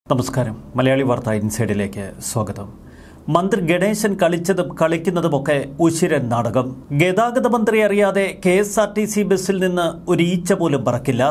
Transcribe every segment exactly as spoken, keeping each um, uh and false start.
നമസ്കാരം. മലയാളി വാർത്ത ഇൻസൈഡിലേക്ക് സ്വാഗതം. മന്ത്രി ഗണേശൻ കളിച്ചതും കളിക്കുന്നതുമൊക്കെ ഉശിരൻ നാടകം. ഗതാഗത മന്ത്രി അറിയാതെ K S R T C ബസ്സിൽ നിന്ന് ഒരു ഈച്ച പോലും പറക്കില്ല.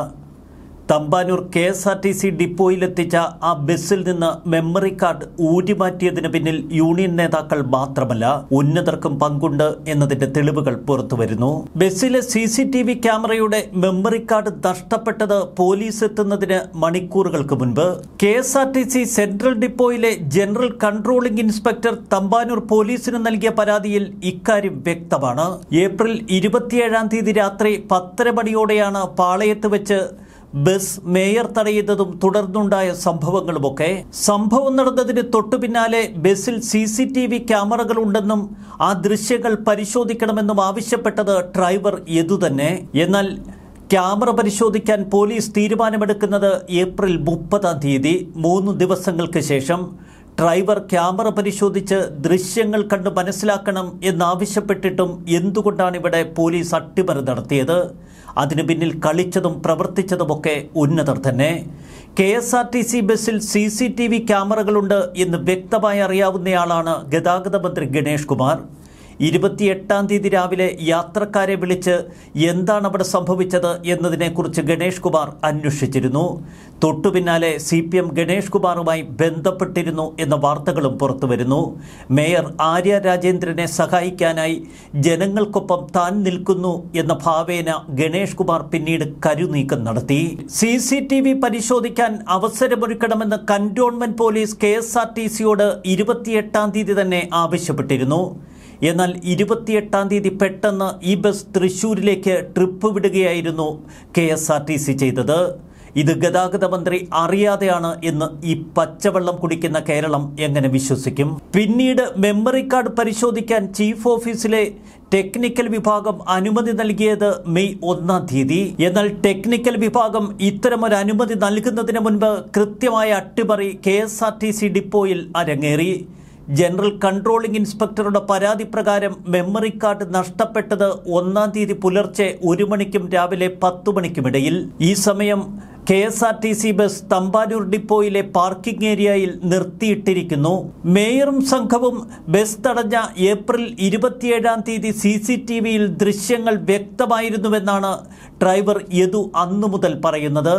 Thampanoor K S R T C ഡിപ്പോയിലെത്തിച്ച ആ ബസ്സിൽ നിന്ന് മെമ്മറി കാർഡ് ഊരിമാറ്റിയതിന് പിന്നിൽ യൂണിയൻ നേതാക്കൾ മാത്രമല്ല, ഉന്നതർക്കും പങ്കുണ്ട് എന്നതിന്റെ തെളിവുകൾ പുറത്തുവരുന്നു. ബസ്സിലെ സി സി ടി വി ക്യാമറയുടെ മെമ്മറി കാർഡ് നഷ്ടപ്പെട്ടത് പോലീസ് എത്തുന്നതിന് മണിക്കൂറുകൾക്ക് മുൻപ്. K S R T C central ഡിപ്പോയിലെ ജനറൽ കൺട്രോളിംഗ് ഇൻസ്പെക്ടർ തമ്പാനൂർ പോലീസിന് നൽകിയ പരാതിയിൽ ഇക്കാര്യം വ്യക്തമാണ്. ഏപ്രിൽ ഇരുപത്തിയേഴാം തീയതി രാത്രി പത്തര മണിയോടെയാണ് പാളയത്ത് വെച്ച് ബസ് മേയർ തടയുന്നതും തുടർന്നുണ്ടായ സംഭവങ്ങളുമൊക്കെ. സംഭവം നടന്നതിന് തൊട്ടു പിന്നാലെ ബസ്സിൽ സി സി ടി വി ക്യാമറകളുണ്ടെന്നും ആ ദൃശ്യങ്ങൾ പരിശോധിക്കണമെന്നും ആവശ്യപ്പെട്ടത് ഡ്രൈവർ യദു തന്നെ. എന്നാൽ ക്യാമറ പരിശോധിക്കാൻ പോലീസ് തീരുമാനമെടുക്കുന്നത് ഏപ്രിൽ മുപ്പതാം തീയതി, മൂന്ന് ദിവസങ്ങൾക്ക് ശേഷം. ഡ്രൈവർ ക്യാമറ പരിശോധിച്ച് ദൃശ്യങ്ങൾ കണ്ട് മനസ്സിലാക്കണം എന്നാവശ്യപ്പെട്ടിട്ടും എന്തുകൊണ്ടാണ് ഇവിടെ പോലീസ് അട്ടിമറി നടത്തിയത്? അതിനു പിന്നിൽ കളിച്ചതും പ്രവർത്തിച്ചതുമൊക്കെ ഉന്നതർ തന്നെ. K S R T C ബസ്സിൽ സി സി ടി വി ക്യാമറകളുണ്ട് എന്ന് വ്യക്തമായി അറിയാവുന്നയാളാണ് ഗതാഗത മന്ത്രി ഗണേഷ് കുമാർ. ഇരുപത്തിയെട്ടാം തീയതി രാവിലെ യാത്രക്കാരെ വിളിച്ച് എന്താണ് അവിടെ സംഭവിച്ചത് എന്നതിനെക്കുറിച്ച് ഗണേഷ് കുമാർ അന്വേഷിച്ചിരുന്നു. തൊട്ടു പിന്നാലെ സി പി എം ഗണേഷ് കുമാറുമായി ബന്ധപ്പെട്ടിരുന്നു എന്ന വാർത്തകളും പുറത്തുവരുന്നു. മേയർ ആര്യ രാജേന്ദ്രനെ സഹായിക്കാനായി ജനങ്ങൾക്കൊപ്പം താൻ നിൽക്കുന്നു എന്ന ഭാവേന ഗണേഷ് കുമാർ പിന്നീട് കരുനീക്കം നടത്തി. സി സി ടി വി പരിശോധിക്കാൻ അവസരമൊരുക്കണമെന്ന് cantonment police K S R T സിയോട് ഇരുപത്തിയെട്ടാം തീയതി തന്നെ ആവശ്യപ്പെട്ടിരുന്നു. എന്നാൽ ഇരുപത്തിയെട്ടാം തീയതി പെട്ടെന്ന് ഈ ബസ് തൃശ്ശൂരിലേക്ക് ട്രിപ്പ് വിടുകയായിരുന്നു K S R T C ചെയ്തത്. ഇത് ഗതാഗത മന്ത്രി അറിയാതെയാണ് എന്ന് ഈ പച്ചവെള്ളം കുടിക്കുന്ന കേരളം എങ്ങനെ വിശ്വസിക്കും? പിന്നീട് മെമ്മറി കാർഡ് പരിശോധിക്കാൻ ചീഫ് ഓഫീസിലെ ടെക്നിക്കൽ വിഭാഗം അനുമതി നൽകിയത് മെയ് ഒന്നാം തീയതി. എന്നാൽ ടെക്നിക്കൽ വിഭാഗം ഇത്തരമൊരു അനുമതി നൽകുന്നതിന് മുൻപ് കൃത്യമായ അട്ടിമറി K S R T C ഡിപ്പോയിൽ അരങ്ങേറി. ജനറൽ കൺട്രോളിംഗ് ഇൻസ്പെക്ടറുടെ പരാതി പ്രകാരം മെമ്മറി കാർഡ് നഷ്ടപ്പെട്ടത് ഒന്നാം തീയതി പുലർച്ചെ ഒരു മണിക്കും രാവിലെ പത്തു മണിക്കുമിടയിൽ. ഈ സമയം K S R T C bus Thampanoor ഡിപ്പോയിലെ പാർക്കിംഗ് ഏരിയയിൽ നിർത്തിയിട്ടിരിക്കുന്നു. മേയറും സംഘവും ബസ് തടഞ്ഞ ഏപ്രിൽ ഇരുപത്തിയേഴാം തീയതി സി സി ടി വിയിൽ ദൃശ്യങ്ങൾ വ്യക്തമായിരുന്നുവെന്നാണ് ഡ്രൈവർ യദു അന്നു മുതൽ പറയുന്നത്.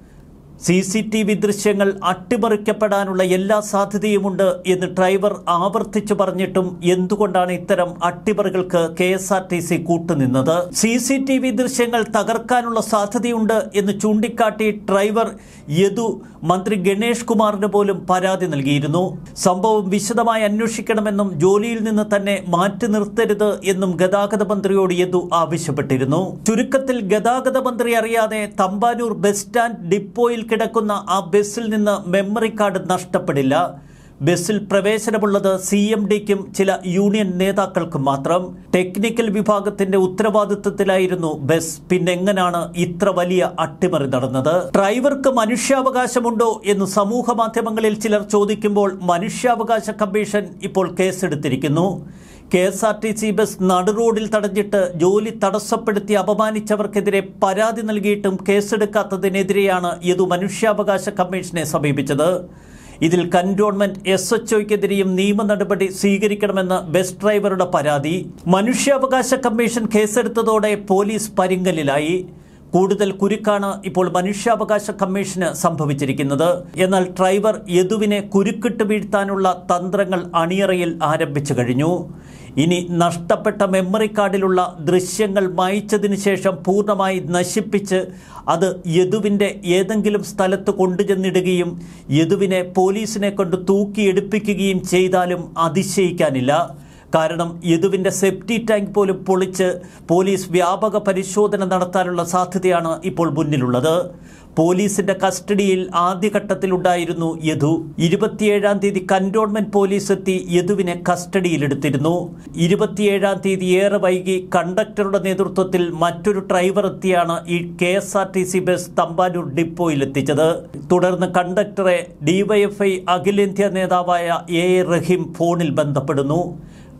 സി സി ടി വി ദൃശ്യങ്ങൾ അട്ടിമറിക്കപ്പെടാനുള്ള എല്ലാ സാധ്യതയുമുണ്ട് എന്ന് ഡ്രൈവർ ആവർത്തിച്ചു പറഞ്ഞിട്ടും എന്തുകൊണ്ടാണ് ഇത്തരം അട്ടിമറികൾക്ക് K S R T C കൂട്ടുനിന്നത്? സി സി ടി വി ദൃശ്യങ്ങൾ തകർക്കാനുള്ള സാധ്യതയുണ്ട് എന്ന് ചൂണ്ടിക്കാട്ടി ഡ്രൈവർ യദു മന്ത്രി ഗണേഷ് കുമാറിന് പോലും പരാതി നൽകിയിരുന്നു. സംഭവം വിശദമായി അന്വേഷിക്കണമെന്നും ജോലിയിൽ നിന്ന് തന്നെ മാറ്റി നിർത്തരുത് എന്നും ഗതാഗത മന്ത്രിയോട് യദു ആവശ്യപ്പെട്ടിരുന്നു. ചുരുക്കത്തിൽ ഗതാഗത മന്ത്രി അറിയാതെ തമ്പാനൂർ ബസ് സ്റ്റാൻഡ് ഡിപ്പോയിൽ കിടക്കുന്ന ആ ബസ്സിൽ നിന്ന് മെമ്മറി കാർഡ് നഷ്ടപ്പെടില്ല. ബസ്സിൽ പ്രവേശനമുള്ളത് സി എം ഡിക്കും ചില യൂണിയൻ നേതാക്കൾക്കും മാത്രം. ടെക്നിക്കൽ വിഭാഗത്തിന്റെ ഉത്തരവാദിത്വത്തിലായിരുന്നു ബസ്. പിന്നെ എങ്ങനെയാണ് ഇത്ര വലിയ അട്ടിമറി നടന്നത്? ഡ്രൈവർക്ക് മനുഷ്യാവകാശമുണ്ടോ എന്ന് സമൂഹ മാധ്യമങ്ങളിൽ ചിലർ ചോദിക്കുമ്പോൾ മനുഷ്യാവകാശ കമ്മീഷൻ ഇപ്പോൾ കേസെടുത്തിരിക്കുന്നു. K S R T C bus നടുറോഡിൽ തടഞ്ഞിട്ട് ജോലി തടസ്സപ്പെടുത്തി അപമാനിച്ചവർക്കെതിരെ പരാതി നൽകിയിട്ടും കേസെടുക്കാത്തതിനെതിരെയാണ് യദു മനുഷ്യാവകാശ കമ്മീഷനെ സമീപിച്ചത്. ഇതിൽ കന്റോൺമെന്റ് എസ് എച്ച് ഒക്കെതിരെയും നിയമ നടപടി സ്വീകരിക്കണമെന്ന് ബസ് ഡ്രൈവറുടെ പരാതി. മനുഷ്യാവകാശ കമ്മീഷൻ കേസെടുത്തതോടെ പോലീസ് പരിങ്ങലിലായി. കൂടുതൽ കുരുക്കാണ് ഇപ്പോൾ മനുഷ്യാവകാശ കമ്മീഷന് സംഭവിച്ചിരിക്കുന്നത്. എന്നാൽ ഡ്രൈവർ യദുവിനെ കുരുക്കിട്ട് വീഴ്ത്താനുള്ള തന്ത്രങ്ങൾ അണിയറയിൽ ആരംഭിച്ചു കഴിഞ്ഞു. ഇനി നഷ്ടപ്പെട്ട മെമ്മറി കാർഡിലുള്ള ദൃശ്യങ്ങൾ മായ്ച്ചതിന് ശേഷം പൂർണ്ണമായി നശിപ്പിച്ച് അത് യദുവിൻ്റെ ഏതെങ്കിലും സ്ഥലത്ത് കൊണ്ടുചെന്നിടുകയും യദുവിനെ പോലീസിനെ കൊണ്ട് തൂക്കിയെടുപ്പിക്കുകയും ചെയ്താലും അതിശയിക്കാനില്ല. കാരണം യദുവിൻ്റെ സെപ്റ്റി ടാങ്ക് പോലും പൊളിച്ച് പോലീസ് വ്യാപക പരിശോധന നടത്താനുള്ള സാധ്യതയാണ് ഇപ്പോൾ മുന്നിലുള്ളത്. പോലീസിന്റെ കസ്റ്റഡിയിൽ ആദ്യഘട്ടത്തിലുണ്ടായിരുന്നു യദു. ഇരുപത്തിയേഴാം തീയതി കന്റോൺമെന്റ് പോലീസ് എത്തി യദുവിനെ കസ്റ്റഡിയിലെടുത്തിരുന്നു. ഇരുപത്തിയേഴാം തീയതി ഏറെ വൈകി കണ്ടക്ടറുടെ നേതൃത്വത്തിൽ മറ്റൊരു ഡ്രൈവർ എത്തിയാണ് ഈ K S R T C bus Thampanoor ഡിപ്പോയിലെത്തിച്ചത്. തുടർന്ന് കണ്ടക്ടറെ ഡിവൈഎഫ്ഐ അഖിലേന്ത്യാ നേതാവായ എ എ റഹീം ഫോണിൽ ബന്ധപ്പെടുന്നു.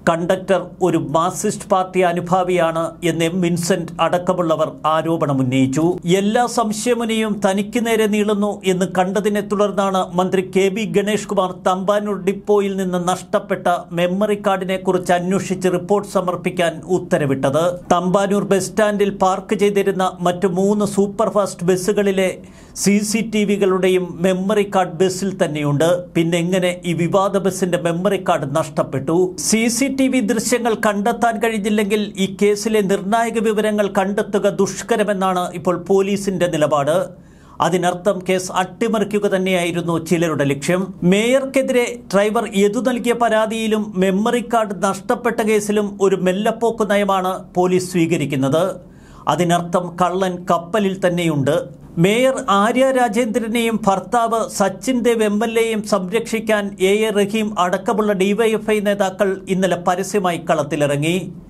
കണ്ടക്ടർ ഒരു മാർക്സിസ്റ്റ് പാർട്ടി അനുഭാവിയാണ് എന്ന് എം വിൻസെന്റ് അടക്കമുള്ളവർ ആരോപണമുന്നയിച്ചു. എല്ലാ സംശയമുനയും തനിക്ക് നേരെ നീളുന്നു എന്ന് കണ്ടതിനെ തുടർന്നാണ് മന്ത്രി കെ ബി ഗണേഷ് കുമാർ തമ്പാനൂർ ഡിപ്പോയിൽ നിന്ന് നഷ്ടപ്പെട്ട മെമ്മറി കാർഡിനെ കുറിച്ച് അന്വേഷിച്ച് റിപ്പോർട്ട് സമർപ്പിക്കാൻ ഉത്തരവിട്ടത്. തമ്പാനൂർ ബസ് സ്റ്റാൻഡിൽ പാർക്ക് ചെയ്തിരുന്ന മറ്റു മൂന്ന് സൂപ്പർ ഫാസ്റ്റ് ബസ്സുകളിലെ സി സി ടി വികളുടെയും മെമ്മറി കാർഡ് ബസ്സിൽ തന്നെയുണ്ട്. പിന്നെ എങ്ങനെ ഈ വിവാദ ബസിന്റെ മെമ്മറി കാർഡ് നഷ്ടപ്പെട്ടു? സി സി ടി വി ദൃശ്യങ്ങൾ കണ്ടെത്താൻ കഴിഞ്ഞില്ലെങ്കിൽ ഈ കേസിലെ നിർണായക വിവരങ്ങൾ കണ്ടെത്തുക ദുഷ്കരമെന്നാണ് ഇപ്പോൾ പോലീസിന്റെ നിലപാട്. അതിനർത്ഥം കേസ് അട്ടിമറിക്കുക തന്നെയായിരുന്നു ചിലരുടെ ലക്ഷ്യം. മേയർക്കെതിരെ ഡ്രൈവർ യദു നൽകിയ പരാതിയിലും മെമ്മറി കാർഡ് നഷ്ടപ്പെട്ട കേസിലും ഒരു മെല്ലപ്പോക്ക് നയമാണ് പോലീസ് സ്വീകരിക്കുന്നത്. അതിനർത്ഥം കള്ളൻ കപ്പലിൽ തന്നെയുണ്ട്. മേയർ ആര്യ രാജേന്ദ്രനെയും ഭർത്താവ് സച്ചിൻ ദേവ് എം എൽ എയും സംരക്ഷിക്കാൻ എ എ റഹീം അടക്കമുള്ള ഡിവൈഎഫ്ഐ നേതാക്കൾ ഇന്നലെ പരസ്യമായി കളത്തിലിറങ്ങി.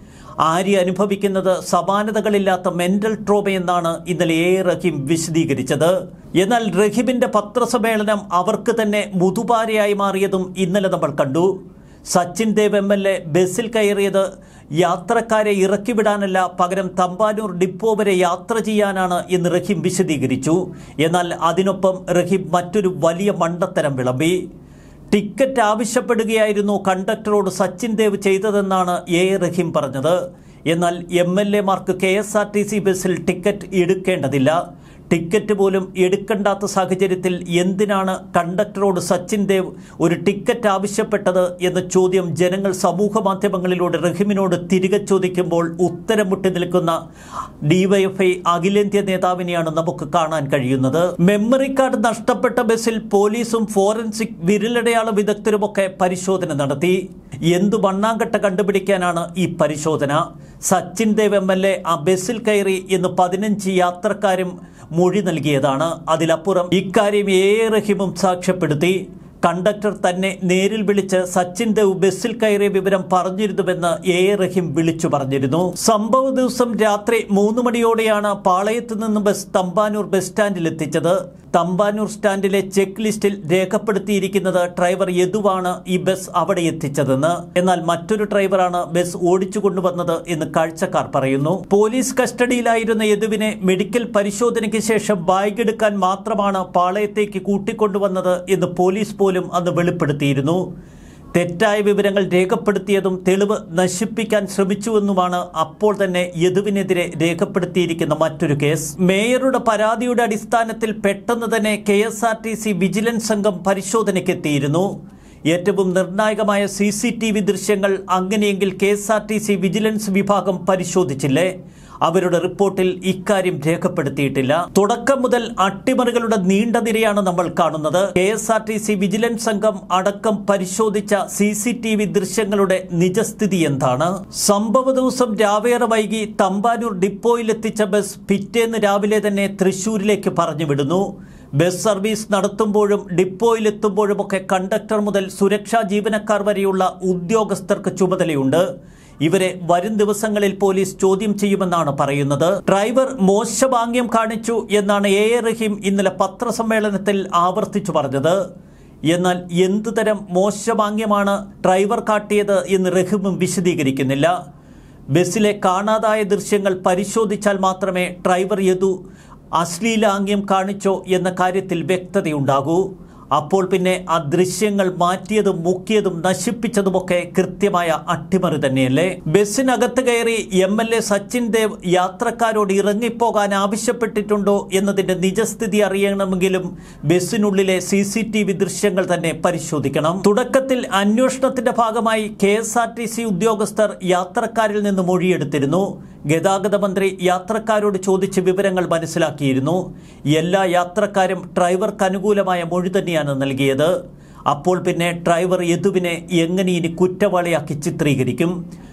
ആര്യ അനുഭവിക്കുന്നത് സമാനതകളില്ലാത്ത മെന്റൽ ട്രോമയെന്നാണ് ഇന്നലെ എ എ റഹീം വിശദീകരിച്ചത്. എന്നാൽ റഹീമിന്റെ പത്രസമ്മേളനം അവർക്ക് തന്നെ മുതുപാരയായി മാറിയതും ഇന്നലെ നമ്മൾ കണ്ടു. Sachin Dev M L A ബസ്സിൽ കയറിയത് യാത്രക്കാരെ ഇറക്കിവിടാനല്ല, പകരം തമ്പാനൂർ ഡിപ്പോ വരെ യാത്ര ചെയ്യാനാണ് എന്ന് റഹീം വിശദീകരിച്ചു. എന്നാൽ അതിനൊപ്പം റഹീം മറ്റൊരു വലിയ മണ്ടത്തരം വിളമ്പി. ടിക്കറ്റ് ആവശ്യപ്പെടുകയായിരുന്നു കണ്ടക്ടറോട് സച്ചിൻ ദേവ് ചെയ്തതെന്നാണ് എ എ റഹീം പറഞ്ഞത്. എന്നാൽ എം എൽ എമാർക്ക് K S R T C ബസ്സിൽ ടിക്കറ്റ് എടുക്കേണ്ടതില്ല. ടിക്കറ്റ് പോലും എടുക്കേണ്ടാത്ത സാഹചര്യത്തിൽ എന്തിനാണ് കണ്ടക്ടറോട് സച്ചിൻ ദേവ് ഒരു ടിക്കറ്റ് ആവശ്യപ്പെട്ടത് എന്ന ചോദ്യം ജനങ്ങൾ സമൂഹ മാധ്യമങ്ങളിലൂടെ റഹീമിനോട് തിരികെ ചോദിക്കുമ്പോൾ ഉത്തരം മുട്ടി നിൽക്കുന്ന ഡിവൈഎഫ്ഐ അഖിലേന്ത്യാ നേതാവിനെയാണ് നമുക്ക് കാണാൻ കഴിയുന്നത്. മെമ്മറി കാർഡ് നഷ്ടപ്പെട്ട ബസ്സിൽ പോലീസും ഫോറൻസിക് വിരലടയാള വിദഗ്ധരുമൊക്കെ പരിശോധന നടത്തി. എന്തു മണ്ണാങ്കട്ട കണ്ടുപിടിക്കാനാണ് ഈ പരിശോധന? Sachin Dev M L A ആ ബസ്സിൽ കയറി എന്ന് പതിനഞ്ച് യാത്രക്കാരും മൊഴി നൽകിയതാണ്. അതിലപ്പുറം ഇക്കാര്യം എ എ റഹീമും സാക്ഷ്യപ്പെടുത്തി. കണ്ടക്ടർ തന്നെ നേരിൽ വിളിച്ച് സച്ചിൻ ദേവ് ബസ്സിൽ കയറിയ വിവരം പറഞ്ഞിരുന്നുവെന്ന് എ എ റഹീം വിളിച്ചു പറഞ്ഞിരുന്നു. സംഭവ ദിവസം രാത്രി മൂന്ന് മണിയോടെയാണ് പാളയത്ത് നിന്ന് ബസ് തമ്പാനൂർ ബസ് സ്റ്റാൻഡിൽ എത്തിച്ചത്. തമ്പാനൂർ സ്റ്റാൻഡിലെ ചെക്ക് ലിസ്റ്റിൽ രേഖപ്പെടുത്തിയിരിക്കുന്നത് ഡ്രൈവർ യദുവാണ് ഈ ബസ് അവിടെ എത്തിച്ചതെന്ന്. എന്നാൽ മറ്റൊരു ഡ്രൈവറാണ് ബസ് ഓടിച്ചു കൊണ്ടുവന്നത് എന്ന് കാഴ്ചക്കാർ പറയുന്നു. പോലീസ് കസ്റ്റഡിയിലായിരുന്ന യദുവിനെ മെഡിക്കൽ പരിശോധനയ്ക്ക് ശേഷം ബാഗ് എടുക്കാൻ മാത്രമാണ് പാളയത്തേക്ക് കൂട്ടിക്കൊണ്ടുവന്നത് എന്ന് പോലീസ് പോലും അന്ന് വെളിപ്പെടുത്തിയിരുന്നു. തെറ്റായ വിവരങ്ങൾ രേഖപ്പെടുത്തിയതും തെളിവ് നശിപ്പിക്കാൻ ശ്രമിച്ചുവെന്നുമാണ് അപ്പോൾ തന്നെ യദുവിനെതിരെ രേഖപ്പെടുത്തിയിരിക്കുന്ന മറ്റൊരു കേസ്. മേയറുടെ പരാതിയുടെ അടിസ്ഥാനത്തിൽ പെട്ടെന്ന് തന്നെ K S R T C vigilance സംഘം പരിശോധനയ്ക്കെത്തിയിരുന്നു. ഏറ്റവും നിർണായകമായ സി സി ടി വി ദൃശ്യങ്ങൾ അങ്ങനെയെങ്കിൽ K S R T C vigilance വിഭാഗം പരിശോധിച്ചില്ലേ? അവരുടെ റിപ്പോർട്ടിൽ ഇക്കാര്യം രേഖപ്പെടുത്തിയിട്ടില്ല. തുടക്കം മുതൽ അട്ടിമറികളുടെ നീണ്ട നിരയാണ് നമ്മൾ കാണുന്നത്. K S R T C vigilance സംഘം അടക്കം പരിശോധിച്ച സി സി ടി വി ദൃശ്യങ്ങളുടെ നിജസ്ഥിതി എന്താണ്? സംഭവ ദിവസം രാവേറെ വൈകി തമ്പാനൂർ ഡിപ്പോയിലെത്തിച്ച ബസ് പിറ്റേന്ന് രാവിലെ തന്നെ തൃശൂരിലേക്ക് പറഞ്ഞുവിടുന്നു. ബസ് സർവീസ് നടത്തുമ്പോഴും ഡിപ്പോയിലെത്തുമ്പോഴുമൊക്കെ കണ്ടക്ടർ മുതൽ സുരക്ഷാ ജീവനക്കാർ വരെയുള്ള ഉദ്യോഗസ്ഥർക്ക് ചുമതലയുണ്ട്. ഇവരെ വരും ദിവസങ്ങളിൽ പോലീസ് ചോദ്യം ചെയ്യുമെന്നാണ് പറയുന്നത്. ഡ്രൈവർ മോശഭാഗ്യം കാണിച്ചു എന്നാണ് എ എ റഹീം ഇന്നലെ പത്രസമ്മേളനത്തിൽ ആവർത്തിച്ചു പറഞ്ഞത്. എന്നാൽ എന്തുതരം മോശഭാഗ്യമാണ് ഡ്രൈവർ കാട്ടിയത് എന്ന് റഹീമും വിശദീകരിക്കുന്നില്ല. ബസ്സിലെ കാണാതായ ദൃശ്യങ്ങൾ പരിശോധിച്ചാൽ മാത്രമേ ഡ്രൈവർ യദു അശ്ലീലാംഗ്യം കാണിച്ചോ എന്ന കാര്യത്തിൽ വ്യക്തതയുണ്ടാകൂ. അപ്പോൾ പിന്നെ ആ ദൃശ്യങ്ങൾ മാറ്റിയതും മുക്കിയതും നശിപ്പിച്ചതുമൊക്കെ കൃത്യമായ അട്ടിമറി തന്നെയല്ലേ? ബസ്സിനകത്ത് കയറി M L A Sachin Dev യാത്രക്കാരോട് ഇറങ്ങിപ്പോകാൻ ആവശ്യപ്പെട്ടിട്ടുണ്ടോ എന്നതിന്റെ നിജസ്ഥിതി അറിയണമെങ്കിലും ബസ്സിനുള്ളിലെ സി സി ടി വി ദൃശ്യങ്ങൾ തന്നെ പരിശോധിക്കണം. തുടക്കത്തിൽ അന്വേഷണത്തിന്റെ ഭാഗമായി K S R T C ഉദ്യോഗസ്ഥർ യാത്രക്കാരിൽ നിന്ന് മൊഴിയെടുത്തിരുന്നു. ഗതാഗത മന്ത്രി യാത്രക്കാരോട് ചോദിച്ച് വിവരങ്ങൾ മനസ്സിലാക്കിയിരുന്നു. എല്ലാ യാത്രക്കാരും ഡ്രൈവർക്ക് അനുകൂലമായ മൊഴി തന്നെയാണ് നൽകിയത്. അപ്പോൾ പിന്നെ ഡ്രൈവർ യദുവിനെ എങ്ങനെ ഇനി കുറ്റവാളിയാക്കി ചിത്രീകരിക്കും?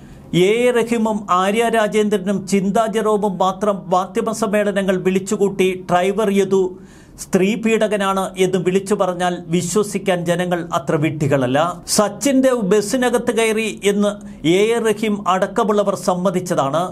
എ എ റഹീമും ആര്യ രാജേന്ദ്രനും ചിന്താ ജെറോമും മാത്രം മാധ്യമ സമ്മേളനങ്ങൾ വിളിച്ചുകൂട്ടി ഡ്രൈവർ യദു സ്ത്രീ പീഡകനാണ് എന്ന് വിളിച്ചു പറഞ്ഞാൽ വിശ്വസിക്കാൻ ജനങ്ങൾ അത്ര വിഡ്ഢികളല്ല. സച്ചിൻ ദേവ് ബസ്സിനകത്ത് കയറി എന്ന് എ എ റഹീം അടക്കമുള്ളവർ സമ്മതിച്ചതാണ്.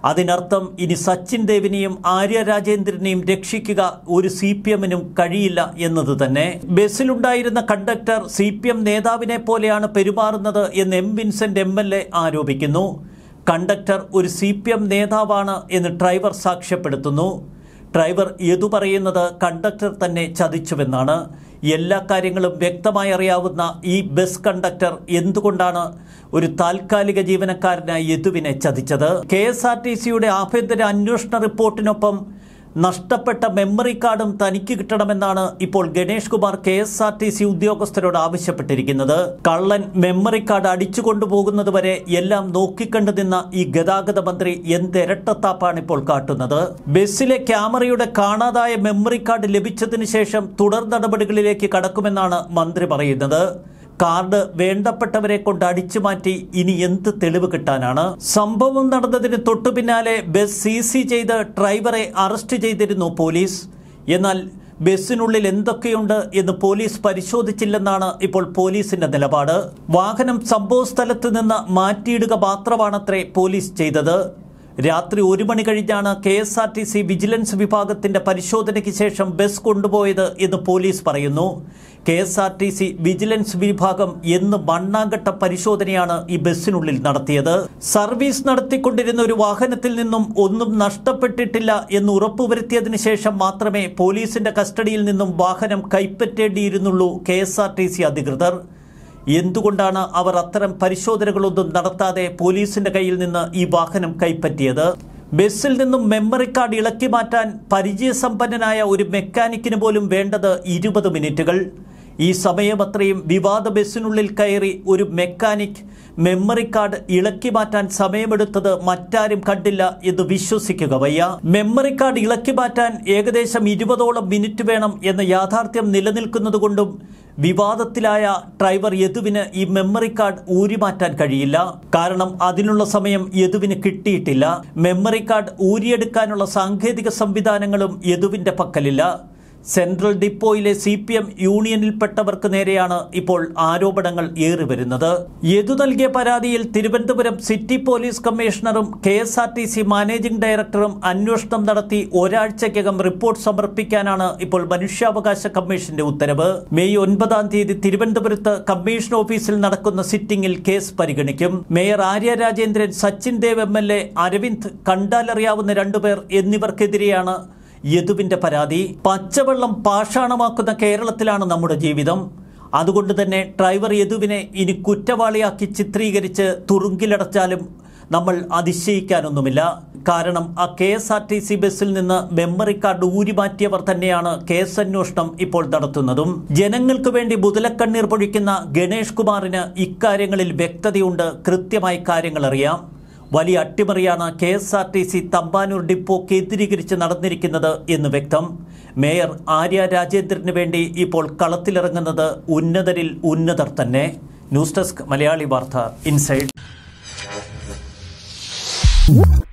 അതിനർത്ഥം ഇനി സച്ചിൻ ദേവിനെയും ആര്യ രാജേന്ദ്രനെയും രക്ഷിക്കുക ഒരു സി പി എമ്മിനും കഴിയില്ല എന്നത് തന്നെ. ബസ്സിലുണ്ടായിരുന്ന കണ്ടക്ടർ സി പി എം നേതാവിനെ പോലെയാണ് പെരുമാറുന്നത് എന്ന് M Vincent M L A ആരോപിക്കുന്നു. കണ്ടക്ടർ ഒരു സി പി എം നേതാവാണ് എന്ന് ഡ്രൈവർ സാക്ഷ്യപ്പെടുത്തുന്നു. ഡ്രൈവർ ഏതു പറയുന്നത് കണ്ടക്ടർ തന്നെ ചതിച്ചുവെന്നാണ്. എല്ലാ കാര്യങ്ങളും വ്യക്തമായി അറിയാവുന്ന ഈ ബസ് കണ്ടക്ടർ എന്തുകൊണ്ടാണ് ഒരു താൽക്കാലിക ജീവനക്കാരനായ യദുവിനെ ചതിച്ചത്? കെ എസ് ആർ ടി സിയുടെ ആഭ്യന്തര അന്വേഷണ റിപ്പോർട്ടിനൊപ്പം നഷ്ടപ്പെട്ട മെമ്മറി കാർഡും തനിക്ക് കിട്ടണമെന്നാണ് ഇപ്പോൾ Ganesh Kumar K S R T C ഉദ്യോഗസ്ഥരോട് ആവശ്യപ്പെട്ടിരിക്കുന്നത്. കള്ളൻ മെമ്മറി കാർഡ് അടിച്ചു കൊണ്ടുപോകുന്നത് വരെ എല്ലാം നോക്കിക്കണ്ടു നിന്ന ഈ ഗതാഗത മന്ത്രി എന്തിരട്ടത്താപ്പാണ് ഇപ്പോൾ കാട്ടുന്നത്. ബസ്സിലെ ക്യാമറയുടെ കാണാതായ മെമ്മറി കാർഡ് ലഭിച്ചതിന് ശേഷം തുടർ നടപടികളിലേക്ക് കടക്കുമെന്നാണ് മന്ത്രി പറയുന്നത്. കാർഡ് വേണ്ടപ്പെട്ടവരെ കൊണ്ട് അടിച്ചു മാറ്റി ഇനി എന്ത് തെളിവ് കിട്ടാനാണ്? സംഭവം നടന്നതിന് തൊട്ടു പിന്നാലെ ബസ് സീസി ചെയ്ത് ഡ്രൈവറെ അറസ്റ്റ് ചെയ്തിരുന്നു പോലീസ്. എന്നാൽ ബസ്സിനുള്ളിൽ എന്തൊക്കെയുണ്ട് എന്ന് പോലീസ് പരിശോധിച്ചില്ലെന്നാണ് ഇപ്പോൾ പോലീസിന്റെ നിലപാട്. വാഹനം സംഭവ സ്ഥലത്ത് നിന്ന് മാറ്റിയിടുക മാത്രമാണത്രേ പോലീസ് ചെയ്തത്. രാത്രി ഒരു മണി കഴിഞ്ഞാണ് K S R T C vigilance വിഭാഗത്തിന്റെ പരിശോധനയ്ക്ക് ശേഷം ബസ് കൊണ്ടുപോയത് എന്ന് പോലീസ് പറയുന്നു. K S R T C vigilance വിഭാഗം എന്ന് മണ്ണാങ്കട്ട പരിശോധനയാണ് ഈ ബസ്സിനുള്ളിൽ നടത്തിയത്. സർവീസ് നടത്തിക്കൊണ്ടിരുന്ന ഒരു വാഹനത്തിൽ നിന്നും ഒന്നും നഷ്ടപ്പെട്ടിട്ടില്ല എന്ന് ഉറപ്പുവരുത്തിയതിനു ശേഷം മാത്രമേ പോലീസിന്റെ കസ്റ്റഡിയിൽ നിന്നും വാഹനം കൈപ്പറ്റേണ്ടിയിരുന്നുള്ളൂ K S R T C അധികൃതർ. എന്തുകൊണ്ടാണ് അവർ അത്തരം പരിശോധനകളൊന്നും നടത്താതെ പോലീസിന്റെ കയ്യിൽ നിന്ന് ഈ വാഹനം കൈപ്പറ്റിയത്? ബസ്സിൽ നിന്നും മെമ്മറി കാർഡ് ഇളക്കി മാറ്റാൻ പരിചയസമ്പന്നനായ ഒരു മെക്കാനിക്കിന് പോലും വേണ്ടത് ഇരുപത് മിനിറ്റുകൾ. ഈ സമയമത്രയും വിവാദ ബസ്സിനുള്ളിൽ കയറി ഒരു മെക്കാനിക് മെമ്മറി കാർഡ് ഇളക്കി മാറ്റാൻ സമയമെടുത്തത് മറ്റാരും കണ്ടില്ല എന്ന് വിശ്വസിക്കുക വയ്യ. മെമ്മറി കാർഡ് ഇളക്കി മാറ്റാൻ ഏകദേശം ഇരുപതോളം മിനിറ്റ് വേണം എന്ന യാഥാർത്ഥ്യം നിലനിൽക്കുന്നതുകൊണ്ടും വിവാദത്തിലായ ഡ്രൈവർ യദുവിന് ഈ മെമ്മറി കാർഡ് ഊരിമാറ്റാൻ കഴിയില്ല. കാരണം അതിനുള്ള സമയം യദുവിന് കിട്ടിയിട്ടില്ല. മെമ്മറി കാർഡ് ഊരിയെടുക്കാനുള്ള സാങ്കേതിക സംവിധാനങ്ങളും യദുവിന്റെ പക്കലില്ല. സെൻട്രൽ ഡിപ്പോയിലെ സി പി എം യൂണിയനിൽപ്പെട്ടവർക്ക് നേരെയാണ് ഇപ്പോൾ ആരോപണങ്ങൾ ഏറിവരുന്നത്. യദു നൽകിയ പരാതിയിൽ തിരുവനന്തപുരം സിറ്റി പോലീസ് കമ്മീഷണറും K S R T C managing ഡയറക്ടറും അന്വേഷണം നടത്തി ഒരാഴ്ചയ്ക്കകം റിപ്പോർട്ട് സമർപ്പിക്കാനാണ് ഇപ്പോൾ മനുഷ്യാവകാശ കമ്മീഷന്റെ ഉത്തരവ്. മെയ് ഒൻപതാം തീയതി തിരുവനന്തപുരത്ത് കമ്മീഷൻ ഓഫീസിൽ നടക്കുന്ന സിറ്റിംഗിൽ കേസ് പരിഗണിക്കും. Mayor Arya Rajendran, Sachin Dev M L A, Aravind കണ്ടാലറിയാവുന്ന രണ്ടുപേർ എന്നിവർക്കെതിരെയാണ് യദുവിന്റെ പരാതി. പച്ചവെള്ളം പാഷാണമാക്കുന്ന കേരളത്തിലാണ് നമ്മുടെ ജീവിതം. അതുകൊണ്ട് തന്നെ ഡ്രൈവർ യദുവിനെ ഇനി കുറ്റവാളിയാക്കി ചിത്രീകരിച്ച് തുറുങ്കിലടച്ചാലും നമ്മൾ അതിശയിക്കാനൊന്നുമില്ല. കാരണം ആ K S R T C ബസ്സിൽ നിന്ന് മെമ്മറി കാർഡ് ഊരിമാറ്റിയവർ തന്നെയാണ് കേസന്വേഷണം ഇപ്പോൾ നടത്തുന്നതും. ജനങ്ങൾക്ക് വേണ്ടി മുതലക്കണ്ണീർ പൊഴിക്കുന്ന ഗണേഷ് കുമാറിന് ഇക്കാര്യങ്ങളിൽ വ്യക്തതയുണ്ട്. കൃത്യമായി കാര്യങ്ങൾ അറിയാം. വലിയ അട്ടിമറിയാണ് K S R T C Thampanoor depot കേന്ദ്രീകരിച്ച് നടന്നിരിക്കുന്നത് എന്ന് വ്യക്തം. മേയർ ആര്യ രാജേന്ദ്രന് വേണ്ടി ഇപ്പോൾ കളത്തിലിറങ്ങുന്നത് ഉന്നതരിൽ ഉന്നതർ തന്നെ. ന്യൂസ് ഡെസ്ക് മലയാളി വാർത്ത ഇൻസൈഡ്.